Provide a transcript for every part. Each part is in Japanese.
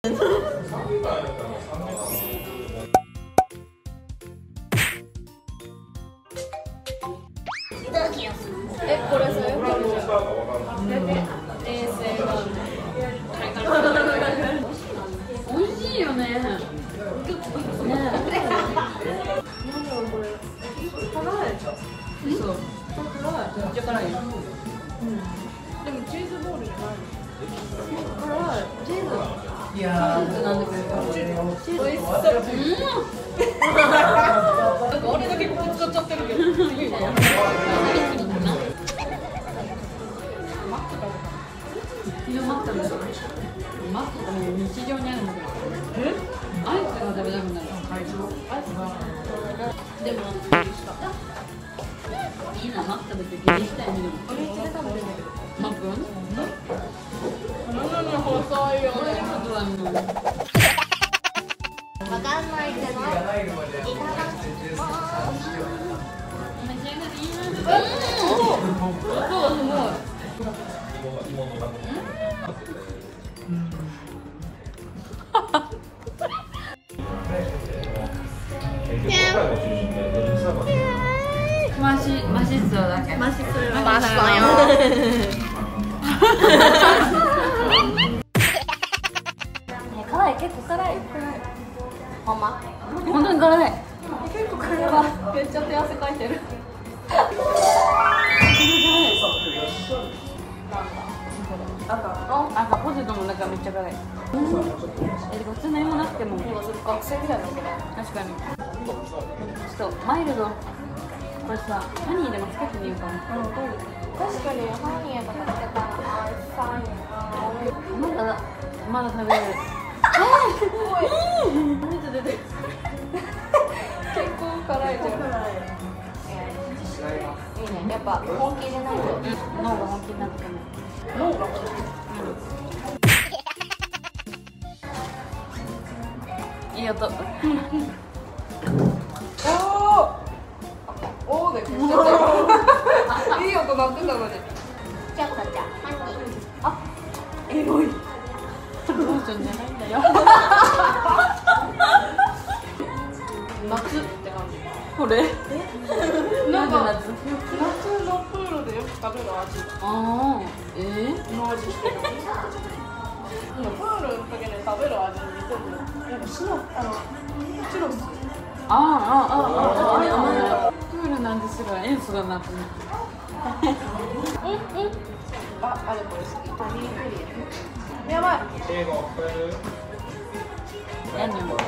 いただきます。 これそれ衛生が美味しいよね。ねえ。そう。めっちゃ辛いよ。でもチーズボールじゃないの。辛い。チーズ。いやー、なんだけど。チーズ。美味しそう。なんか俺だけここ使っちゃってるけど。マックだ。マックがもう日常にあるんだけど。アイスが食べたくなる。アイスが。でもいいな、マック食べて下痢したいね。でもこれ一で食べてるんだけど。マック？体に細いよね。 わかんないけど。いただきます。 召し上がり。音がすごい。マシそうだけど。マシそうよ。 マシそうよ。辛い、結構辛い。ほんま。 本当に辛い。 結構辛いわ。めっちゃ手汗かいてる。 赤ポテトの中めっちゃ辛い。普通何もなくても学生みたいなわけだよ。 確かに。ちょっとマイルド。これさ、ハニーでもつけてみようかな。 確かにハニーとかつけたらアイスサイン。 まだ食べれる。 水出てる。結構辛いじゃん。いいね。やっぱ本気でないと。 脳が本気になってくる。 脳が。 いい音。 おーで消しちゃったよ。いい音鳴ってたのに。じゃあハニー。あ、エロい。 ローションじゃないんだよ。 夏って感じ。 これ？ なんか夏のプールでよく食べる味。 ああ、 の味してる。プールの時に食べる味に似てる。なんかチュロス。 プールなんですが塩素だなと思って。 あれこれ好き。ハニークリーム。やばい。 ヤンニョム。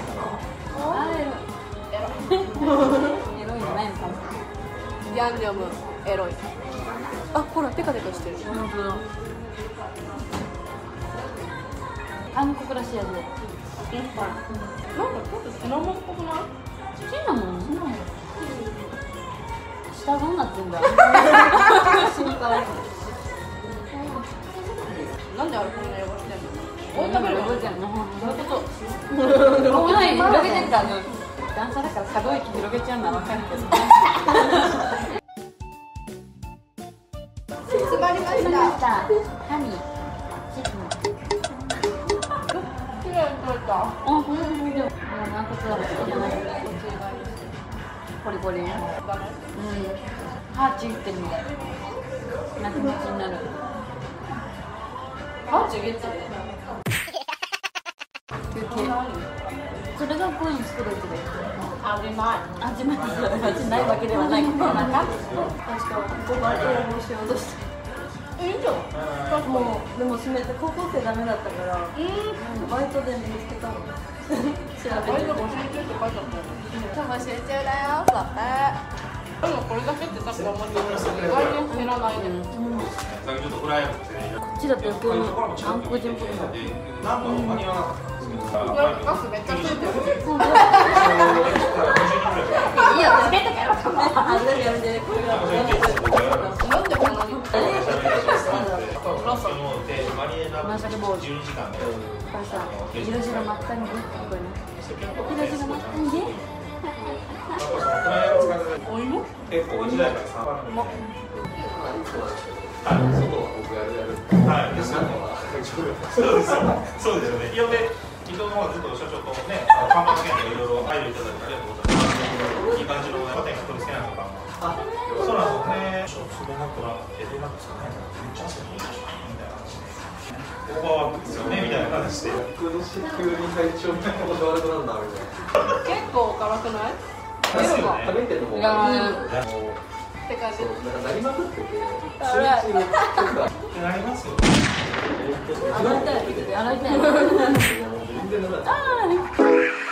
エロいじゃないのかも。 ヤンニョムエロい。あ、ほらテカテカしてる。 本当だ。韓国らしい味で。 なんかちょっとシナモンっぽくない？ シナモン？下どうなってんだ。 なんであれこんな汚してんの？置いてみるよ。 そういうこと。ここない広げてるから、段差だから可動域広げちゃうのは分かるけど。 詰まりました。 ハニー、チキン。 きれいに取れた。 あ、ほんとに。もう軟骨は好きじゃない。コリコリ。歯ちぎってるみたい。なんか気持ちになる。 歯ちぎってる。 休憩。それがコインストレートで。 味ない。 味ないわけではない。なんか。 確かに。バイトをしようとして。いいじゃん。 もうでも閉めて高校生ダメだったから。バイトで見つけたの。調べて。 バイト募集中って書いてあったよ。多分集中だよ。だって。でもこれだけってさっき思ったけど、意外に減らないね。 こっちだと余計にあんこじんっぽくなる。 ガスめっちゃついてる。 いや、つけたからかも。やめて。 なんでこんなに？ まさかもう。これさ、色白真っ赤にね。これね。色白真っ赤にね。 お芋？ お時代からさ。はい、そうですよね。いやで伊藤の方はずっと社長とね、看板の件とかいろいろ配慮いただいてありがとうございます。いい感じのパテンが取り付けないのか。そうなんですよね。すごいなくなってどうなんですかね。めっちゃ汗かいてるみたいな話。オーバーワークですよねみたいな話で。 僕の急に体調が悪くなるんだみたいな。 結構辛くない？ ですよね。 食べてるのもいやもうって感じ。 なんかなりまくってて、 あら通知のとかってなりますよね。 洗いたい洗いたい全然ならない。